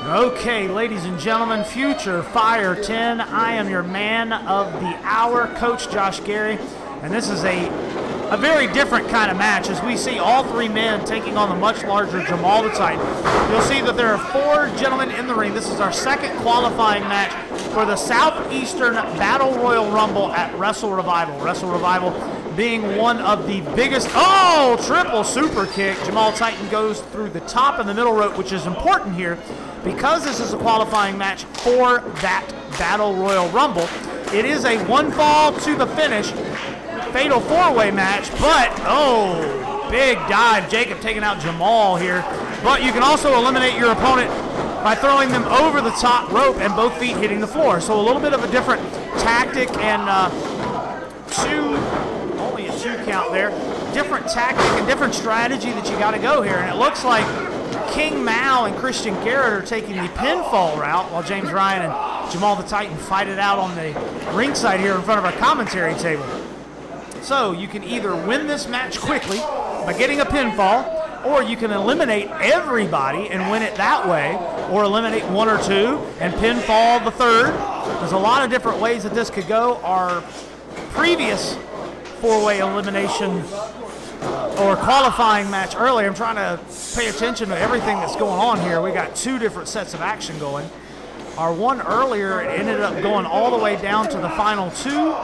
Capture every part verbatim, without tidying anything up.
Okay, ladies and gentlemen, Future Fire ten. I am your man of the hour, Coach Josh Gary, and this is a a very different kind of match as we see all three men taking on the much larger Jamal the Titan. You'll see that there are four gentlemen in the ring. This is our second qualifying match for the Southeastern Battle Royal Rumble at Wrestle Revival. Wrestle Revival being one of the biggest, oh, triple super kick. Jamal Titan goes through the top and the middle rope, which is important here because this is a qualifying match for that Battle Royal Rumble. It is a one fall to the finish fatal four-way match, but oh, big dive. Jacob taking out Jamal here, but you can also eliminate your opponent by throwing them over the top rope and both feet hitting the floor. So a little bit of a different tactic and uh, two, only a two count there, different tactic and different strategy that you got to go here. And it looks like King Mao and Christian Garrett are taking the pinfall route while James Ryan and Jamal the Titan fight it out on the ringside here in front of our commentary table. So you can either win this match quickly by getting a pinfall, or you can eliminate everybody and win it that way, or eliminate one or two and pinfall the third. There's a lot of different ways that this could go. Our previous four-way elimination or qualifying match earlier, I'm trying to pay attention to everything that's going on here. We got two different sets of action going. Our one earlier, it ended up going all the way down to the final two.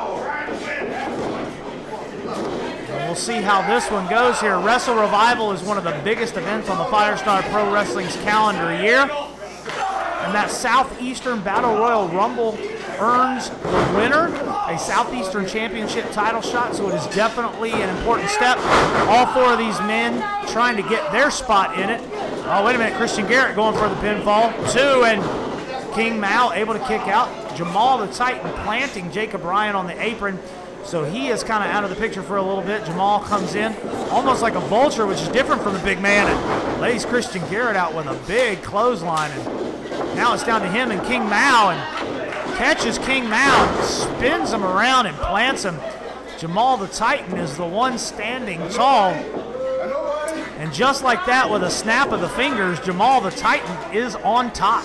We'll see how this one goes here. Wrestle Revival is one of the biggest events on the Firestar Pro Wrestling's calendar year. And that Southeastern Battle Royal Rumble earns the winner a Southeastern Championship title shot, so it is definitely an important step. All four of these men trying to get their spot in it. Oh, wait a minute, Christian Garrett going for the pinfall. Two, and King Mao able to kick out. Jamal the Titan planting Jacob Ryan on the apron. So he is kind of out of the picture for a little bit. Jamal comes in almost like a vulture, which is different from the big man, and lays Christian Garrett out with a big clothesline. And now it's down to him and King Mao, and catches King Mao, spins him around and plants him. Jamal the Titan is the one standing tall. And just like that, with a snap of the fingers, Jamal the Titan is on top.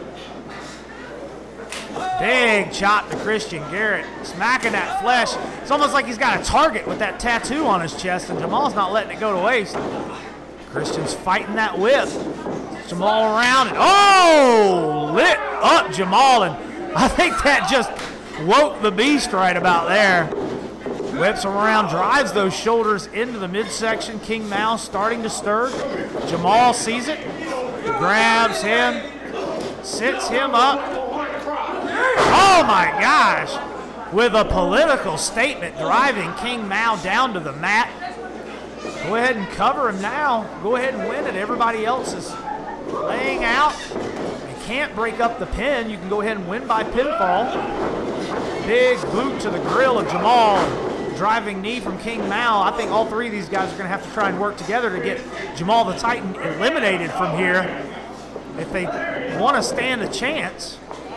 Big chop to Christian Garrett, smacking that flesh. It's almost like he's got a target with that tattoo on his chest, and Jamal's not letting it go to waste. Christian's fighting that whip. Jamal around, and oh, lit up Jamal, and I think that just woke the beast right about there. Whips him around, drives those shoulders into the midsection. King Mao starting to stir. Jamal sees it, grabs him, sits him up. Oh my gosh, with a political statement driving King Mao down to the mat. Go ahead and cover him now. Go ahead and win it. Everybody else is laying out. You can't break up the pin. You can go ahead and win by pinfall. Big boot to the grill of Jamal. Driving knee from King Mao. I think all three of these guys are going to have to try and work together to get Jamal the Titan eliminated from here if they want to stand a chance.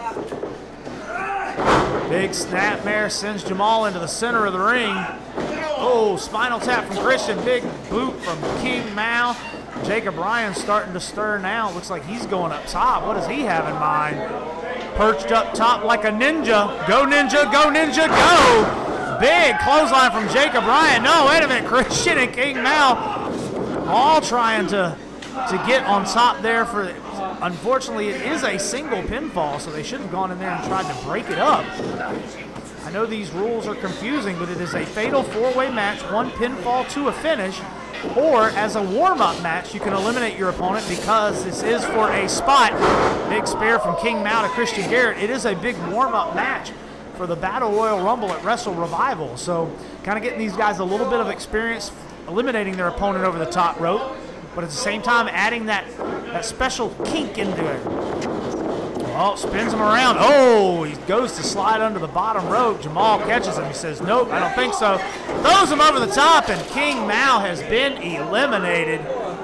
Big snapmare sends Jamal into the center of the ring. Oh, spinal tap from Christian. Big boot from King Mao. Jacob Ryan starting to stir now. Looks like he's going up top. What does he have in mind? Perched up top like a ninja. Go ninja, go ninja, go. Big clothesline from Jacob Ryan. No, wait a minute. Christian and King Mao all trying to, to get on top there for the, unfortunately, it is a single pinfall, so they should have gone in there and tried to break it up. I know these rules are confusing, but it is a fatal four-way match, one pinfall to a finish, or as a warm-up match, you can eliminate your opponent because this is for a spot. Big spear from King Mao to Christian Garrett. It is a big warm-up match for the Battle Royal Rumble at Wrestle Revival, so kind of getting these guys a little bit of experience eliminating their opponent over the top rope, but at the same time adding that, that special kink into it. Oh, spins him around. Oh, he goes to slide under the bottom rope. Jamal catches him. He says, nope, I don't think so. Throws him over the top, and King Mao has been eliminated.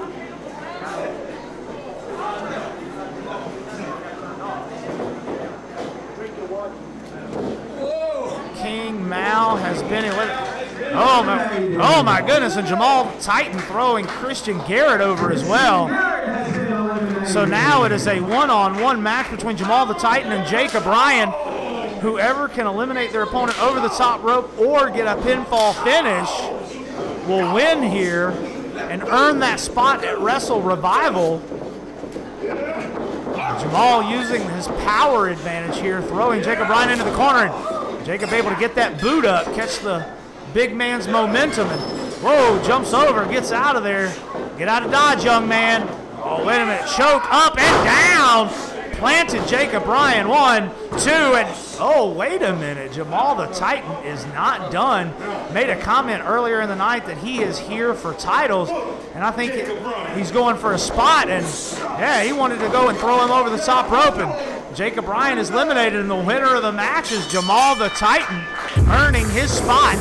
King Mao has been eliminated. Oh my, oh my goodness, and Jamal Titan throwing Christian Garrett over as well. So now it is a one-on-one match between Jamal the Titan and Jacob Ryan. Whoever can eliminate their opponent over the top rope or get a pinfall finish will win here and earn that spot at Wrestle Revival. Jamal using his power advantage here, throwing Jacob Ryan into the corner. And Jacob able to get that boot up, catch the big man's momentum, and whoa, jumps over, gets out of there. Get out of dodge, young man. Oh, wait a minute, choke up and down. Planted Jacob Ryan, one, two, and oh, wait a minute. Jamal the Titan is not done. Made a comment earlier in the night that he is here for titles, and I think it, he's going for a spot, and yeah, he wanted to go and throw him over the top rope, and Jacob Ryan is eliminated, and the winner of the match is Jamal the Titan, earning his spot.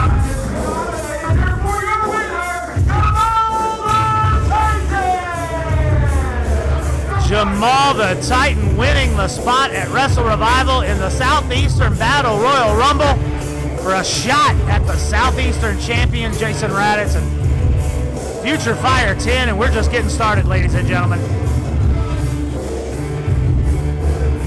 Jamal the Titan winning the spot at Wrestle Revival in the Southeastern Battle Royal Rumble for a shot at the Southeastern champion, Jason Raditz, and Future Fire ten, and we're just getting started, ladies and gentlemen.